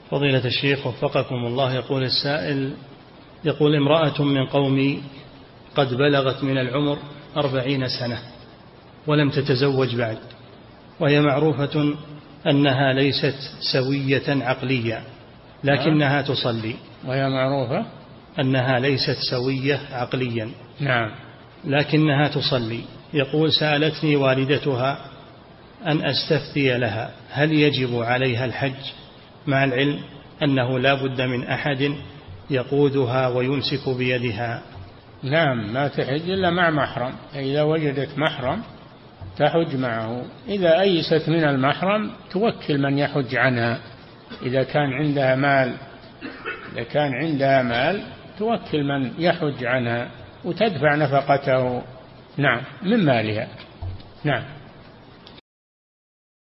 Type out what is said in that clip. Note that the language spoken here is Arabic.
فضيلة الشيخ وفقكم الله، يقول السائل: يقول امرأة من قومي قد بلغت من العمر 40 سنة ولم تتزوج بعد، وهي معروفة أنها ليست سوية عقليا لكنها تصلي. وهي معروفة أنها ليست سوية عقليا. نعم. لكنها تصلي. يقول: سألتني والدتها أن أستفتي لها هل يجب عليها الحج، مع العلم أنه لا بد من أحد يقودها ويمسك بيدها. نعم، ما تحج إلا مع محرم. إذا وجدت محرم تحج معه. إذا أيست من المحرم توكل من يحج عنها. إذا كان عندها مال توكل من يحج عنها وتدفع نفقته، نعم، من مالها. نعم.